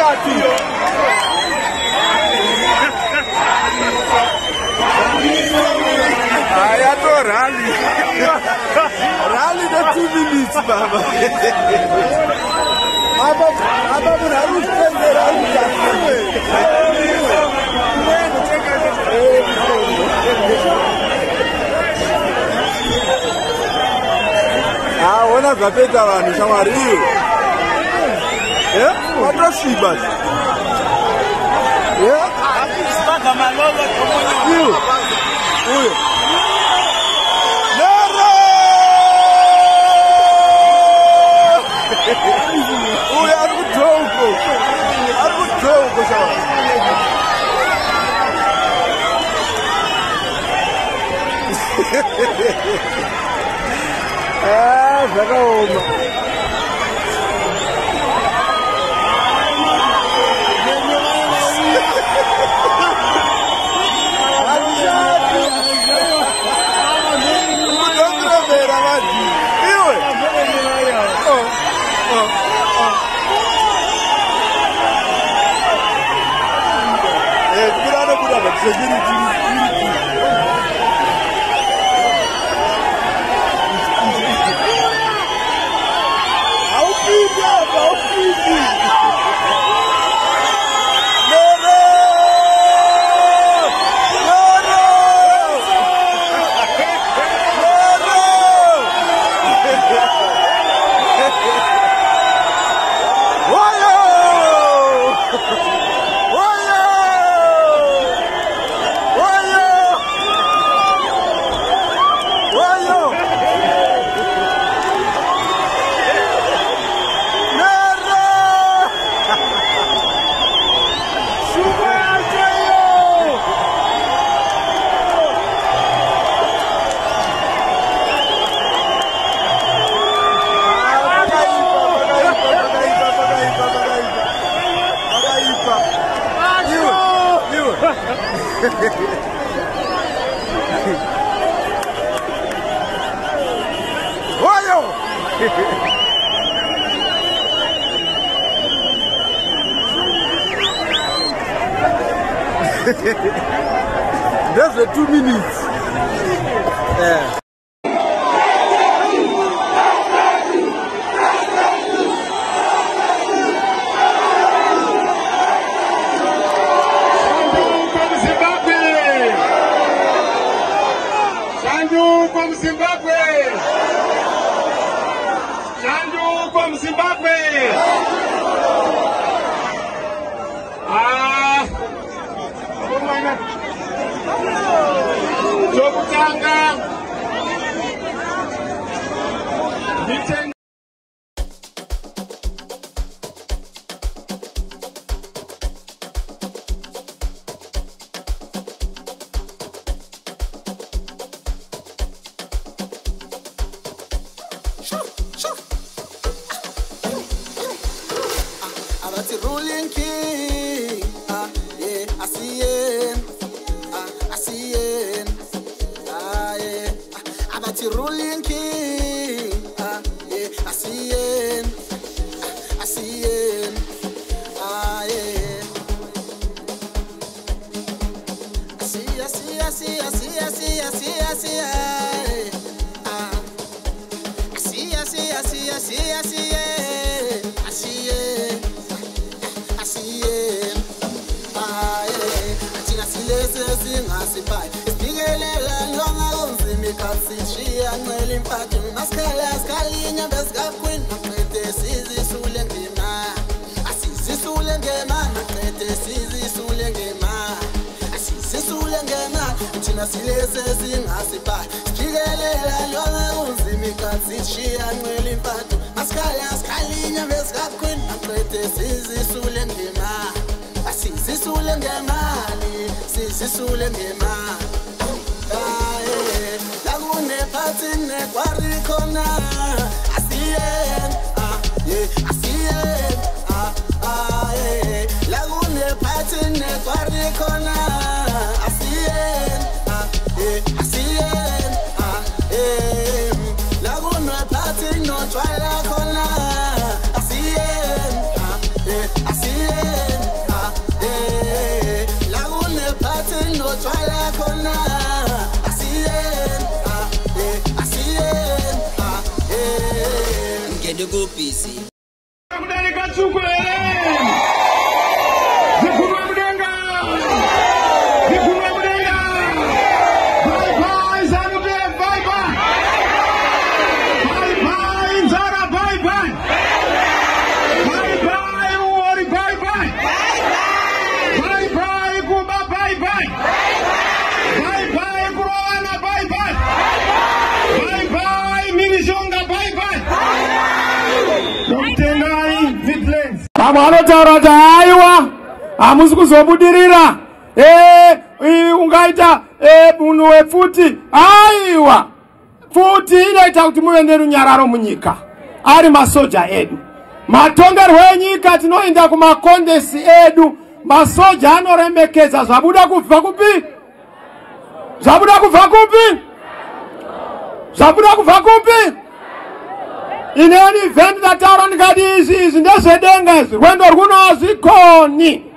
Rally. Rally the 2 minutes, Baba. Wana zapeta vanhu shamwariyo. Watosviba. Uyo. Uy, algo tronco chaval. Saca uma. That's the 2 minutes. Yeah. Ruling king, yeah, I see it, yeah. About the ruling king, yeah, I see it, yeah. I see it. ndiko busy. Kudarika tsuku Zikumwa mudenga. Zikumwa mudenga. Bye bye Zanube, bye bye. Bye bye Nzara, bye bye. Bye bye Uori, bye bye. Bye bye Kuba, bye bye. Bye bye Kuroana, bye bye. Bye bye Minishonga, bye bye. Mtengai Midlands. Anotaura kuti aiwa hamusi kuzobudirira ungaita munhu wefuti aiwa futi inoita kuti muve nerunyararo munyika ari masoja edu matongerwo enyika tinoenda kumakondesi edu masoja anoremekedza zvabuda kubva kupi zvabuda kubva kupi zvabuda kubva kupi ineni event ndataura ndikati izvi ndezvedenga izvi rwendo rwuno hazvikoni